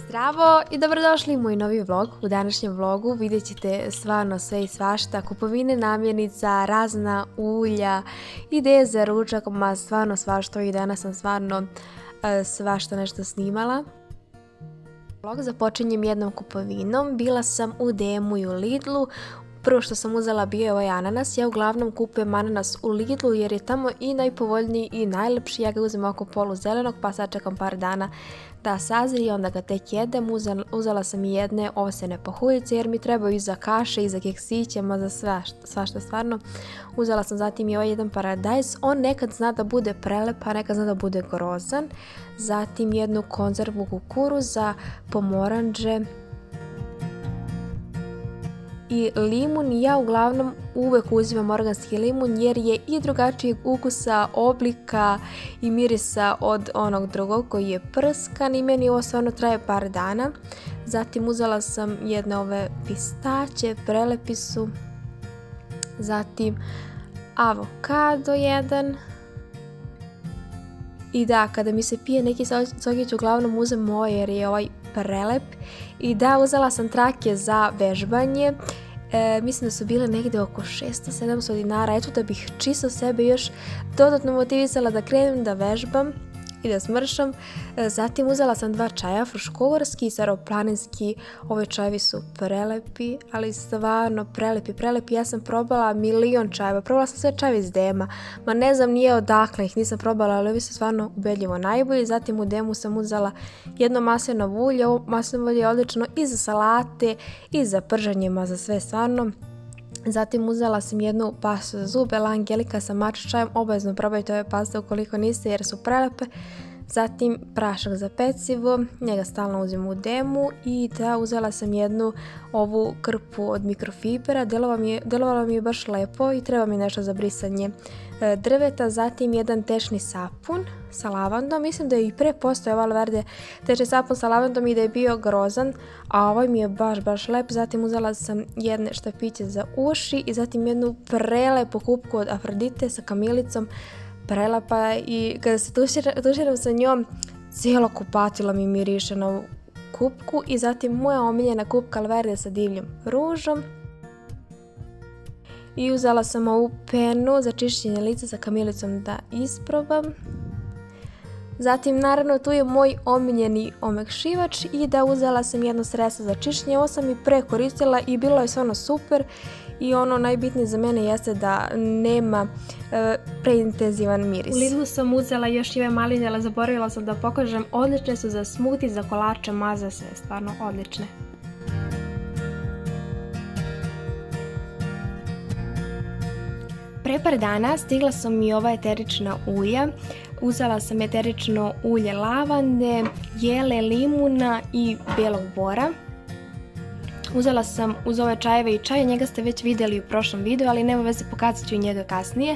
Zdravo i dobrodošli u moj novi vlog. U današnjem vlogu vidjet ćete stvarno sve i svašta, kupovine namirnica, razna ulja, ideje za ručak, ma stvarno svašta. I danas sam stvarno svašta nešto snimala. Vlog započinjem jednom kupovinom. Bila sam u DM-u i u Lidlu. Prvo što sam uzela bio je ovaj ananas. Ja uglavnom kupujem ananas u Lidlu jer je tamo i najpovoljniji i najlepši. Ja ga uzem oko polu zelenog pa sačekam par dana da sazri i onda ga tek jedem. Uzela sam i jedne ovsene pahuljice jer mi trebaju i za kaše i za keksiće, ma za svašta stvarno. Uzela sam zatim i ovaj jedan paradajz. On nekad zna da bude prelep, a nekad zna da bude grozan. Zatim jednu konzervu kukuruza, pomoranđe i limun. Ja uglavnom uvek uzimam organski limun jer je i drugačijeg ukusa, oblika i mirisa od onog drugog koji je prskan i meni ovo stvarno traje par dana. Zatim uzela sam jedne ove pistaće, prelepi su. Zatim avokado jedan. I da, kada mi se pije neki sokić uglavnom uzem ovaj jer je ovaj prelep. I da, uzela sam trake za vežbanje. Mislim da su bile negdje oko 600-700 dinara. Eto da bih čisto sebe još dodatno motivisala da krenem da vežbam i da smršam. Zatim uzela sam 2 čaja, fruškogorski i staroplaninski. Ove čajevi su prelepi, ali stvarno prelepi. Ja sam probala milion čajeva, probala sam sve čajeve iz DM-a, ma ne znam nije odakle ih nisam probala, ali ovi su stvarno ubedljivo najbolji. Zatim u DM-u sam uzela jedno maslinovo ulje. Ovo maslinovo ulje je odlično i za salate i za pržanje, ma za sve stvarno. Zatim uzela sam jednu pastu za zube, La Angelika sa matcha čajem. Obavezno probajte ove paste ukoliko niste jer su prelepe. Zatim prašak za pecivo, njega stalno uzim u DM-u. I da, uzela sam jednu ovu krpu od mikrofibera, delovalo mi je baš lepo i treba mi nešto za brisanje drveta. Zatim jedan tečni sapun sa lavandom, mislim da je i pre postojao aloe verde tečni sapun sa lavandom i da je bio grozan, a ovaj mi je baš lep. Zatim uzela sam jedne štapiće za uši i zatim jednu prelepu kupku od Afrodite sa kamilicom, prelepa i kada se tuširam sa njom cijelo kupatilo mi miriše na ovu kupku. I zatim moja omiljena kupka aloe verde sa divljom ružom. I uzela sam ovu penu za čišćenje lica sa kamilicom da isprobam. Zatim naravno tu je moj omiljeni omekšivač i da, uzela sam jedno sredstvo za čišćenje. Ovo sam i pre koristila i bilo je stvarno super. I ono najbitnije za mene jeste da nema preintenzivan miris. U Lidlu sam uzela još i ove maline, ali zaboravila sam da pokažem. Odlične su za smuti, za kolače, ma za sve, stvarno odlične. Pre par dana stigla sam mi ova eterična ulja. Uzela sam eterično ulje lavande, jele, limuna i belog bora. Uzela sam uz ove čajeve i čaj, njega ste već vidjeli u prošlom videu, ali nema veze, pokazat ću i njega kasnije.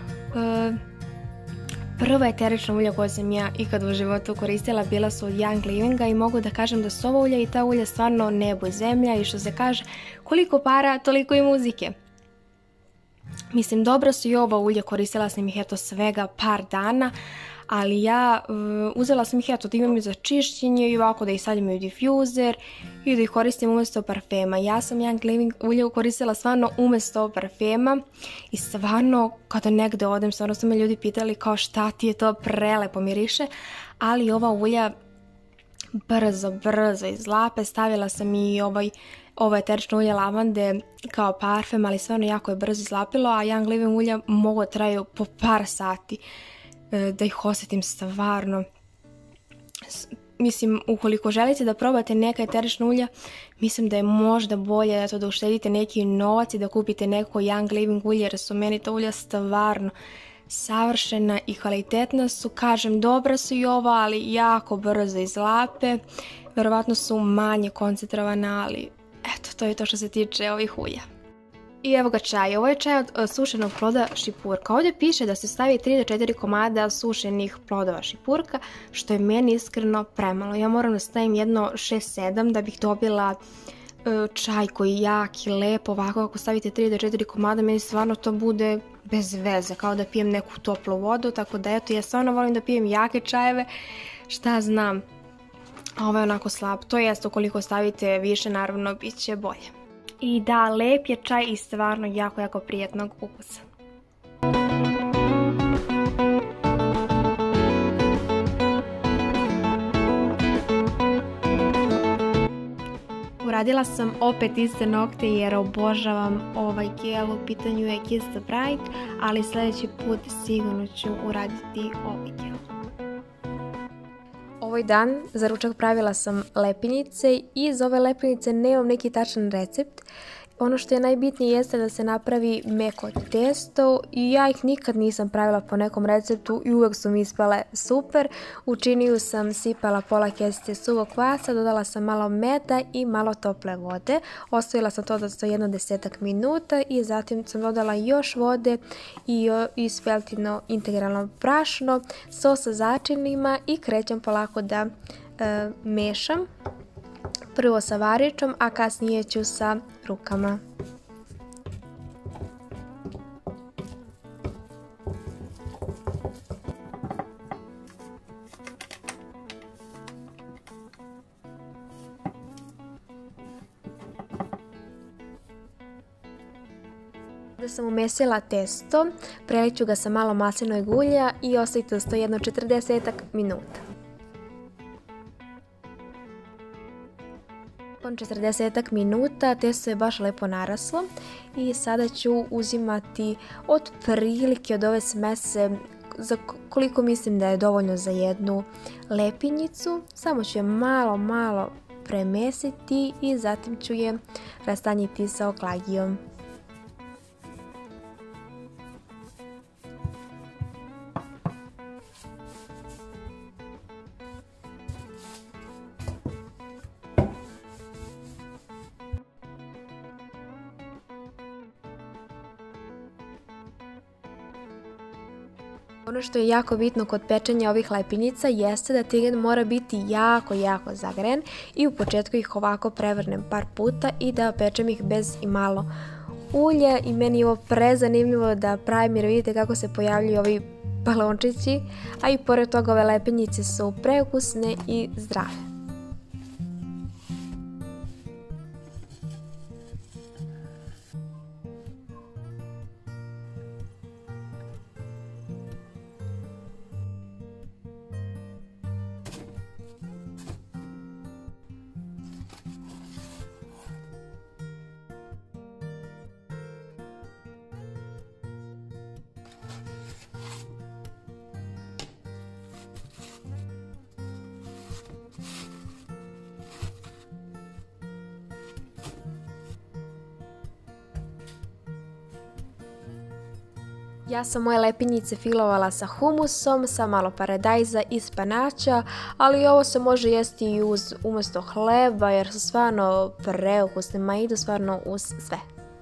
Prva eterična ulja koja sam ja ikad u životu koristila bila su od Young Livinga i mogu da kažem da su ova ulja i ta ulja stvarno nebo i zemlja i što se kaže koliko para toliko i muzike. Mislim, dobro su i ova ulja, koristila sam ih eto svega par dana, ali ja uzela sam ih eto da imam i za čišćenje i ovako da ih stavljam u difuzer i da ih koristim umjesto parfema. Ja sam Young Living ulje koristila stvarno umjesto parfema i stvarno kada negde odem, stvarno su me ljudi pitali kao šta ti je to, prelepo miriše, ali ova ulja brzo izlape. Stavila sam i ovo eterično ulje lavande kao parfem, ali stvarno jako je brzo izlapilo, a Young Living ulja mogu traju po par sati da ih osjetim stvarno. Mislim, ukoliko želite da probate neka eterična ulja, mislim da je možda bolje da uštedite neki novac i da kupite neko Young Living ulje, jer su meni ta ulja stvarno savršena i kvalitetna su. Kažem, dobra su i ova, ali jako brzo izlape. Verovatno su manje koncentrovana, ali eto, to je to što se tiče ovih ulja. I evo ga čaj. Ovo je čaj od sušenog ploda šipurka. Ovdje piše da se stavi 3 do 4 komada sušenih plodova šipurka, što je meni iskreno premalo. Ja moram da stavim jedno 6-7 da bih dobila čaj koji je jak i lep. Ovako ako stavite 3 do 4 komada, meni stvarno to bude bez veze, kao da pijem neku toplu vodu. Tako da eto, ja stvarno volim da pijem jake čajeve, šta znam. a ovo je onako slab. To jest ukoliko stavite više, naravno, bit će bolje. I da, lep je čaj i stvarno jako, jako prijetnog ukusa. Uradila sam opet iste nokte jer obožavam ovaj gel, u pitanju je Kiss the Bright, ali sljedeći put sigurno ću uraditi ovaj gel. Ovaj dan za ručak pravila sam lepinjice i za ove lepinjice nemam neki tačan recept. Ono što je najbitnije jeste da se napravi meko testo i ja ih nikad nisam pravila po nekom receptu i uvijek su mi ispale super. U činiju sam sipala pola kesice suvog kvasa, dodala sam malo meda i malo tople vode. Ostavila sam to da stoji jedno 10 minuta i zatim sam dodala još vode i sveltino integralno brašno, sos sa začinima i krećem polako da mešam. Prvo sa varičom, a kasnije ću sa rukama. Da sam umesila testo, prelijat ću ga sa malo maslinovog ulja i ostaviti da stoji jedno 40 minuta. Nakon 40 minuta testo je baš lepo naraslo i sada ću uzimati otprilike od ove smese za koliko mislim da je dovoljno za jednu lepinjicu. Samo ću je malo premesiti i zatim ću je rastanjiti sa oklagijom. Ono što je jako bitno kod pečenja ovih lepinjica jeste da tigen mora biti jako zagrejan i u početku ih ovako prevrnem par puta i da pečem ih bez i malo ulja i meni je ovo prezanimljivo da pravim jer vidite kako se pojavljuju ovi balončići, a i pored toga ove lepinjice su preukusne i zdrave. Ja sam moje lepinjice filovala sa humusom, sa malo paradajza i spanača, ali ovo se može jesti i umjesto hleba jer su stvarno preukusne, ma idu stvarno uz sve.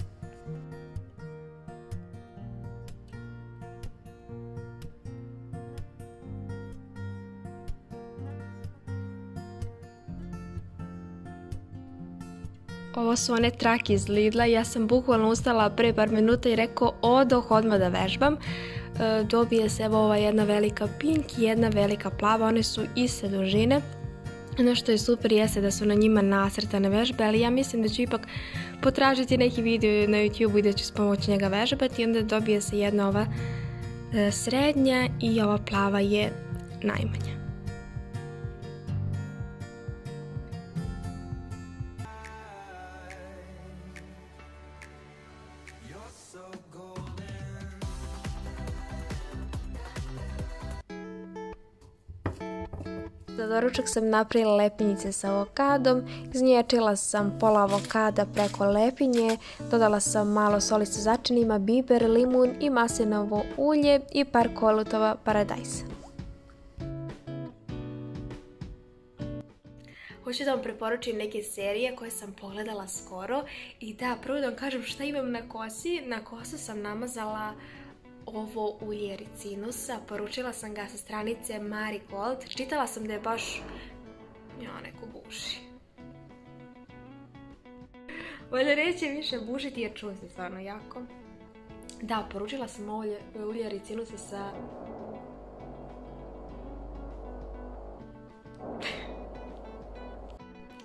Ovo su one trake iz Lidla, ja sam bukvalno ustala pre par minuta i rekao odoh odmah da vežbam. Dobije se evo ova jedna velika pink i jedna velika plava, one su iste dužine. Ono što je super jeste da su na njima nacrtane vežbe, ali ja mislim da ću ipak potražiti neki video na YouTube i da ću s pomoću njega vežbati i onda dobije se jedna ova srednja i ova plava je najmanja. Za doručak sam napravila lepinjice sa avokadom, izniječila sam pola avokada preko lepinje, dodala sam malo soli sa začinima, biber, limun i maslinovo ulje i par kolutova paradajza. Hoću da vam preporučim neke serije koje sam pogledala skoro i da, prvo da vam kažem šta imam na kosi. Na kosu sam namazala ovo ulje ricinusa, poručila sam ga sa stranice Marigold, čitala sam da je baš neko buši. Bolje reći više bušiti jer čuo se stvarno jako. Da, poručila sam ulje ricinusa sa...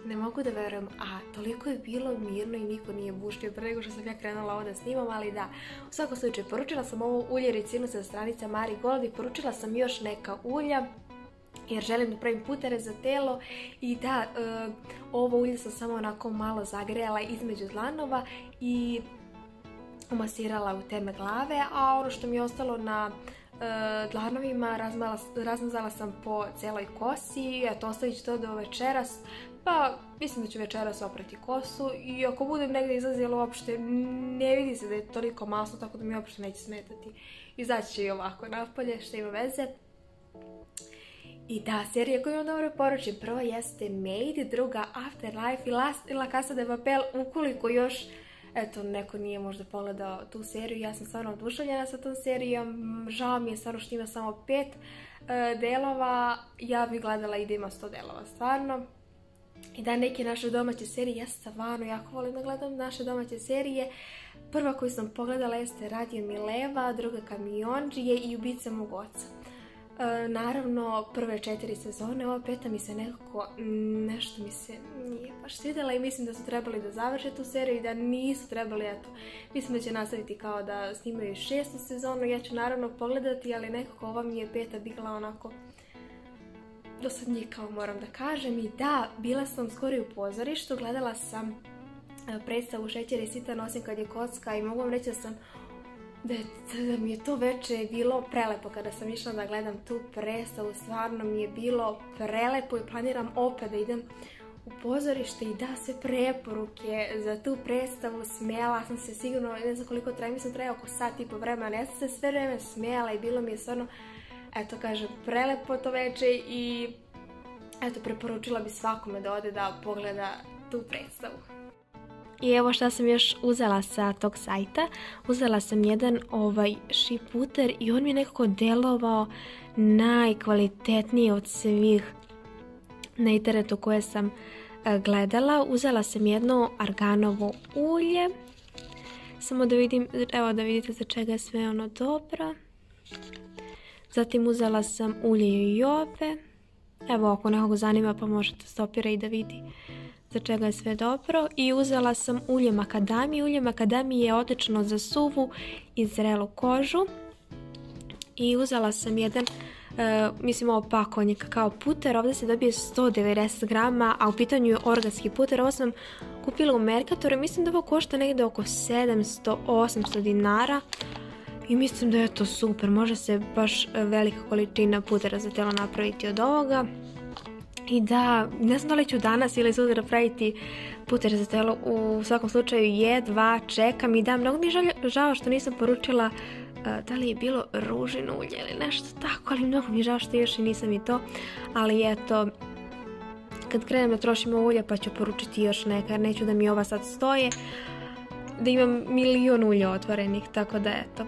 Ne mogu da verujem, a toliko je bilo mirno i niko nije bušio pre nego što sam ja krenula ovo da snimam, ali da, u svakom slučaju poručila sam ovo ulje ricinu sa stranica Marigold i poručila sam još neka ulja jer želim da pravim putere za telo i da, ovo ulje sam samo onako malo zagrejala između dlanova i umasirala u teme glave, a ono što mi je ostalo na dlanovima razmazala sam po celoj kosi, eto ostavit ću to do večeras, pa mislim da ću večeras oprati kosu i ako budem negdje izlazila uopšte ne vidi se da je toliko masno, tako da mi uopšte neće smetati. Izaći će i ovako napolje, što ima veze. I da, serije koje vam dobro poručim, prva jeste Made, druga Afterlife i La Casa de Papel, ukoliko još eto, neko nije možda pogledao tu seriju, ja sam stvarno oduševljena sa tom serijom, žao mi je stvarno što ima samo 5 delova, ja bih gledala i da ima 100 delova, stvarno. I da, neke naše domaće serije, ja stvarno jako volim da gledam naše domaće serije. Prva koju sam pogledala jeste Radio Mileva, druga Kamiondžije i Ubica mog oca. Naravno, prve 4 sezone, ova 5. mi se nekako, nešto mi se nije baš svidjela i mislim da su trebali da završe tu seriju i da nisu trebali, eto. Mislim da će nastaviti kao da snimaju 6. sezonu, ja ću naravno pogledati, ali nekako ova mi je 5. bila onako dosadnije, kao moram da kažem. I da, bila sam skoro u pozorištu, gledala sam predstavu Šećer i sitan osim kad je kocka i mogu vam reći da mi je to veče bilo prelepo kada sam išla da gledam tu predstavu, stvarno mi je bilo prelepo i planiram opet da idem u pozorište i da, sve preporuke za tu predstavu, smijala sam se sigurno, ne znam koliko traje, mislim traje oko sat i po vremena, ja sam se sve vreme smijala i bilo mi je stvarno, eto kažem, prelepo to veče i eto, preporučila bi svakome da ode da pogleda tu predstavu. I evo šta sam još uzela sa tog sajta. Uzela sam jedan šip puter i on mi je nekako delovao najkvalitetnije od svih na internetu koje sam gledala. Uzela sam jedno arganovo ulje. Samo da vidim, evo da vidite za čega je sve ono dobro. Zatim uzela sam ulje jojobe. Evo ako nekog zanima pa možete stopirati i da vidi za čega je sve dobro. I uzela sam ulje makadamije. Ulje makadamije je odlično za suvu i zrelu kožu. I uzela sam jedan, mislim ovo pakovanje kakao puter. Ovdje se dobije 190 grama, a u pitanju je organski puter. Ovo sam kupila u Mercatoru i mislim da ovo košta negdje oko 700-800 dinara. I mislim da je to super. Može se baš velika količina putera za telo napraviti od ovoga. I da, ne znam da li ću danas ili sutra praviti puter za telo, u svakom slučaju jedva čekam. I da, mnogo mi je žao što nisam poručila da li je bilo ružin ulje ili nešto tako, ali mnogo mi je žao što još i nisam i to. Ali eto, kad krenem da trošim ovo ulje pa ću poručiti još neka, jer neću da mi ova sad stoje, da imam milion ulja otvorenih, tako da eto.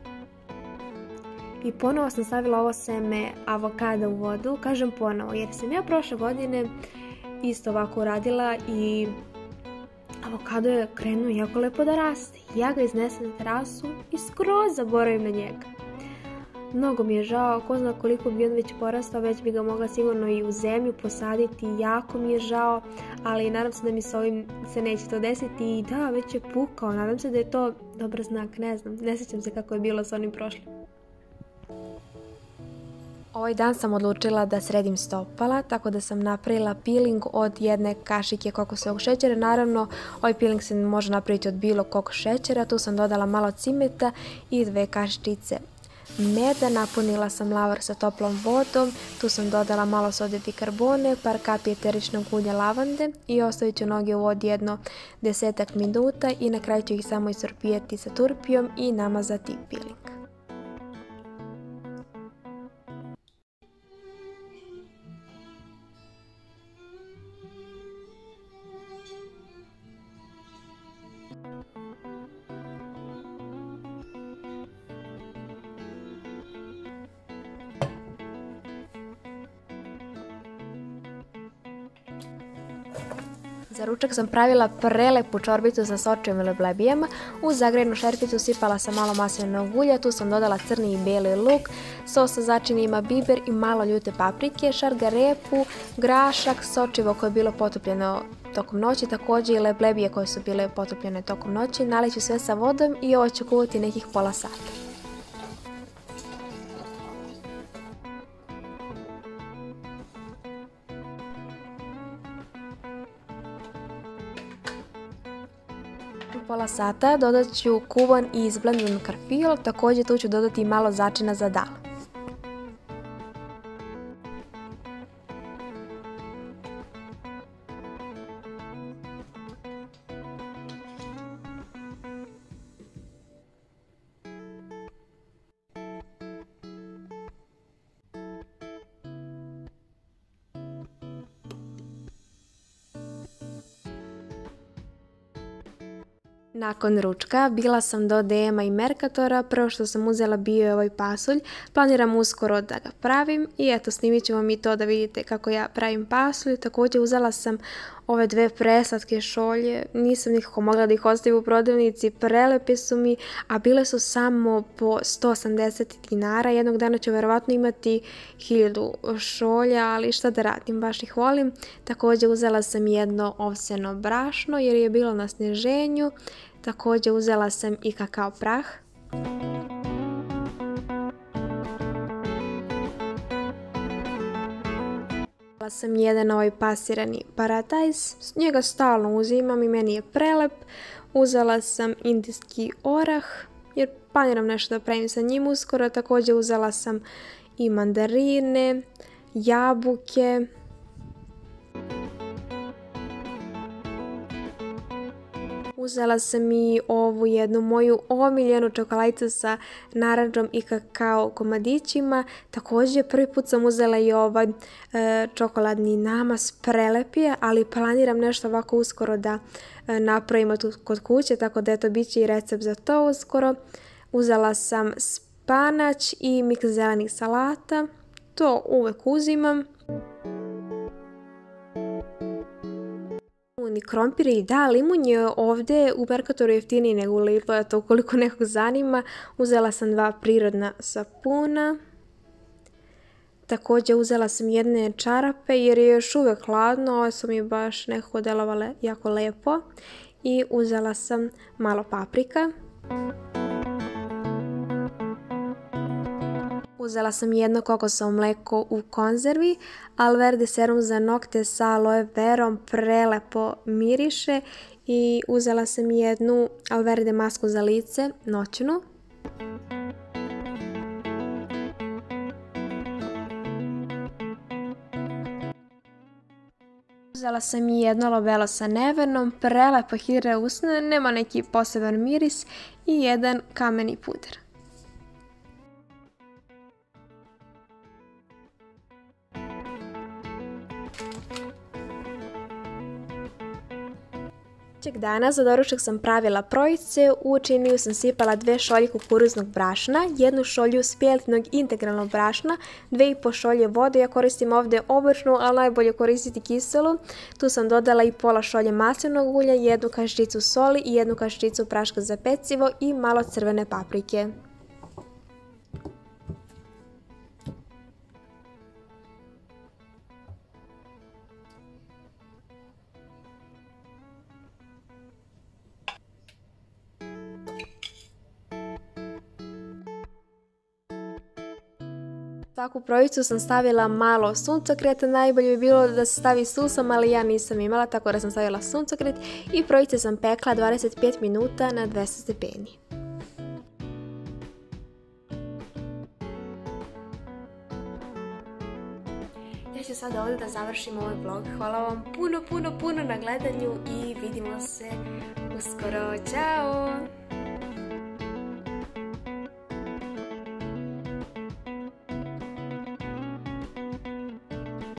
I ponovo sam stavila ovo seme avokada u vodu, kažem ponovo, jer sam ja prošle godine isto ovako uradila i avokado je krenuo jako lepo da raste. Ja ga iznesem na terasu i skroz zaboravim na njega. Mnogo mi je žao, ko zna koliko bi on već porastao, već bi ga mogla sigurno i u zemlju posaditi, jako mi je žao, ali nadam se da mi s ovim se neće to desiti. I da, već je pukao, nadam se da je to dobar znak, ne znam, ne sjećam se kako je bilo s onim prošlim. Ovaj dan sam odlučila da sredim stopala, tako da sam napravila peeling od jedne kašike kokosovog šećera. Naravno, ovaj peeling se može napraviti od bilo kog šećera. Tu sam dodala malo cimeta i 2 kašičice meda. Napunila sam lavar sa toplom vodom. Tu sam dodala malo sode bikarbone, par kapi eteričnog ulja lavande i ostavit ću noge u vodi jedno 10 minuta i na kraju ću ih samo isorpijati sa turpijom i namazati peeling. Za ručak sam pravila prelepu čorbicu sa sočevim leblebijama. U zagrejanu šerpicu sipala sam malo maslinovog ulja, tu sam dodala crni i bijeli luk, sos sa začinima biber i malo ljute paprike, šargarepu, grašak, sočivo koje je bilo potopljeno tokom noći, također i leblebije koje su bile potopljene tokom noći. Naliću sve sa vodom i ovo ću kuvati nekih pola sata. Pola sata dodat ću kuvan i izblendan karfiol, također tu ću dodati malo začina za dal. Nakon ručka bila sam do DM-a i Mercatora, prvo što sam uzela bio je ovaj pasulj, planiram uskoro da ga pravim i eto snimit ću vam i to da vidite kako ja pravim pasulj. Također uzela sam ove dve preslatke šolje, nisam nikako mogla da ih ostavim u prodavnici, prelepe su mi, a bile su samo po 180 dinara, jednog dana ću verovatno imati 1000 šolja, ali šta da radim, baš ih volim. Također uzela sam jedno ovseno brašno jer je bilo na sniženju. Također uzela sam i kakao prah. Uzela sam jedan ovaj pasirani paradajz, njega stalno uzimam i meni je prelep. Uzela sam indijski orah jer planiram nešto da pravim sa njim uskoro. Također uzela sam i mandarine, jabuke. Uzela sam i ovu jednu moju omiljenu čokoladicu sa narandžom i kakao komadićima. Također prvi put sam uzela i ovaj čokoladni namaz, prelep je, ali planiram nešto ovako uskoro da napravimo tu kod kuće, tako da eto bit će i recept za to uskoro. Uzela sam spanać i miks zelenih salata, to uvek uzimam. Limun i krompir i da, limun je ovdje u Mercatoru jeftiniji nego u Lidlu, eto ukoliko nekog zanima. Uzela sam 2 prirodna sapuna. Također uzela sam jedne čarape jer je još uvijek hladno, ove su mi baš nekako delovale jako lepo. I uzela sam malo paprika. Uzela sam jedno kokosovo mlijeko u konzervi, Alverde serum za nokte sa aloe verom, prelepo miriše i uzela sam jednu Alverde masku za lice, noćnu. Uzela sam i jedno labelo sa nevernom, prelepo hidra usne, nema neki poseban miris i jedan kameni puder. Dana za doručak sam pravila projice, u činiju sam sipala 2 šolje kukuruznog brašna, 1 šolju spjeltinog integralnog brašna, 2,5 šolje vode, ja koristim ovdje obršnu, ali najbolje koristiti kiselu. Tu sam dodala i pola šolje maslinovog ulja, 1 kašičicu soli i 1 kašičicu praška za pecivo i malo crvene paprike. Svaku projicu sam stavila malo suncokreta, najbolje bi bilo da se stavi susom, ali ja nisam imala, tako da sam stavila suncokret i projice sam pekla 25 minuta na 200 stepeni. Ja ću sad ovdje da završim ovaj vlog. Hvala vam puno na gledanju i vidimo se uskoro. Ćao!